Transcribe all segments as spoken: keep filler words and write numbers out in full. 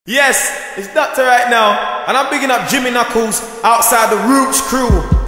Yes, it's Doctor right now, and I'm bigging up Jimmy Knuckles outside the Roots crew.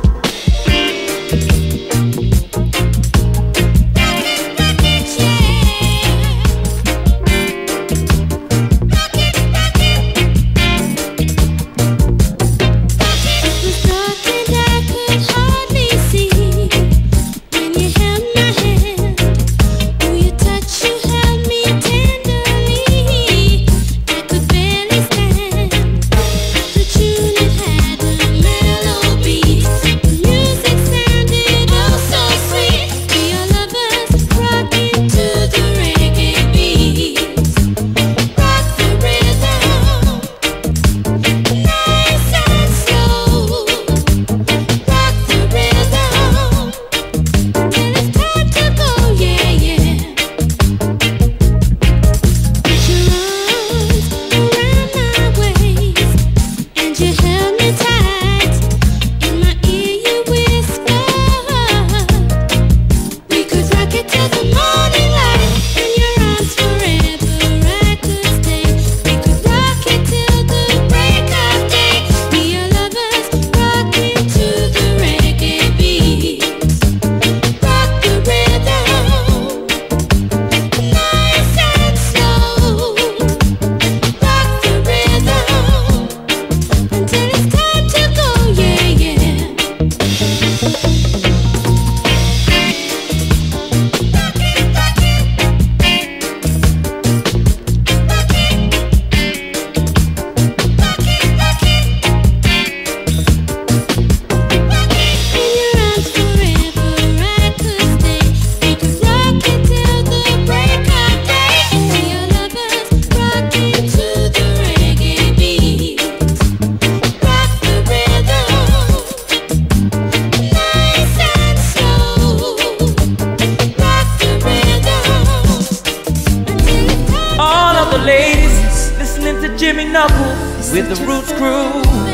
Jimmy Knuckles with the Roots crew.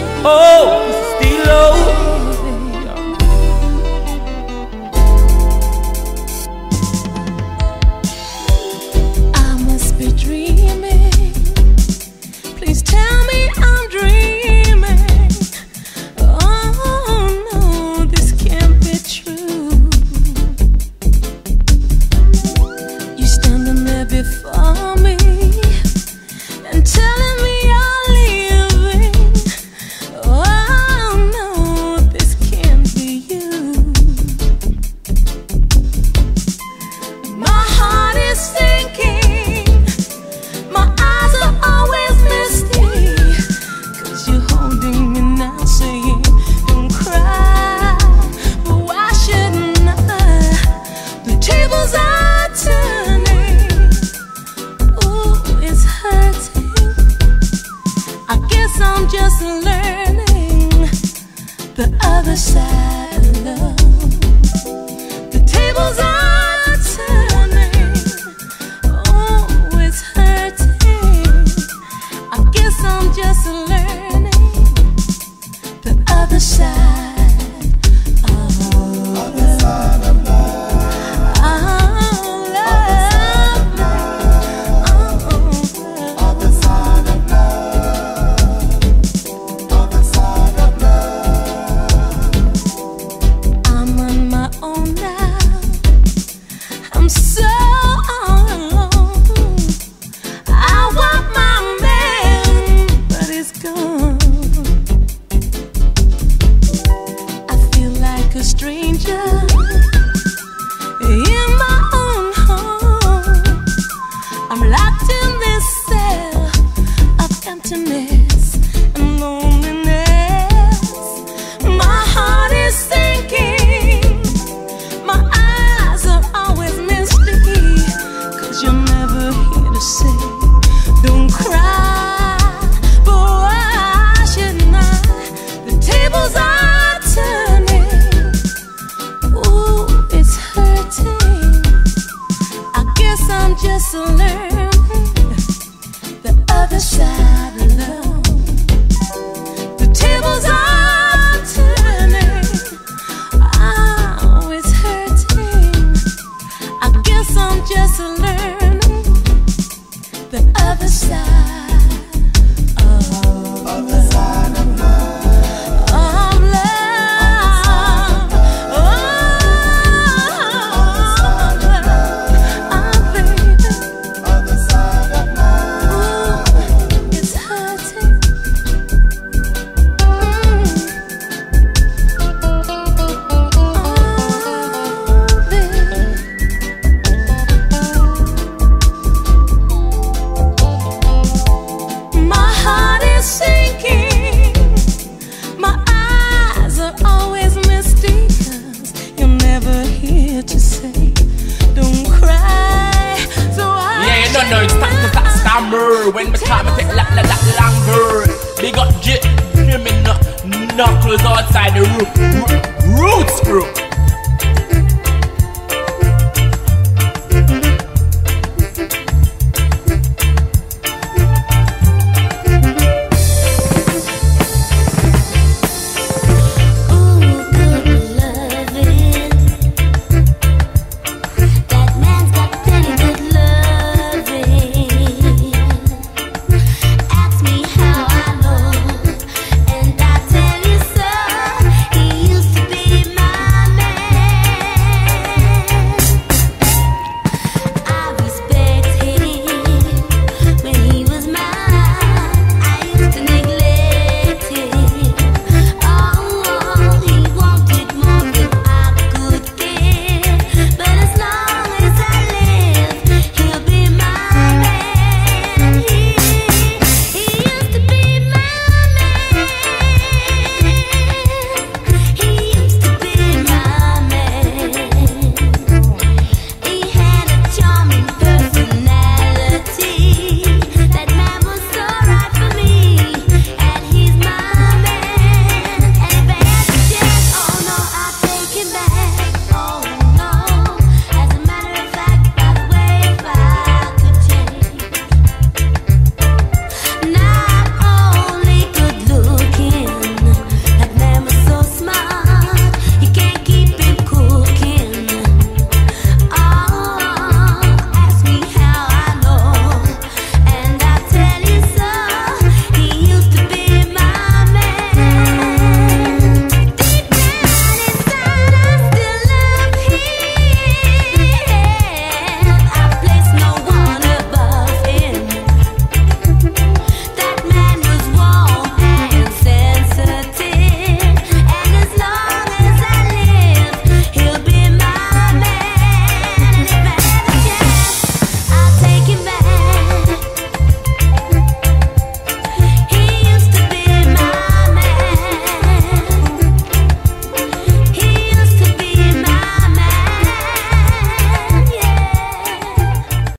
Oh, Stilo. I must be dreaming. Please tell me I'm dreaming. Oh no, this can't be true. You standing there before me and telling me you're leaving. Oh no, this can't be you. My heart is sinking, my eyes are always misty, 'cause you're holding me now saying don't cry. But why shouldn't I? The tables are turning. Ooh, it's hurting. I guess I'm just learning the other side of love. The tables are turning. Oh, it's hurting. I guess I'm just learning the other side of love. hammer. When me talk, me take la la la longer. Big up J, Jimmy Knuckles outside the root, root, roots crew.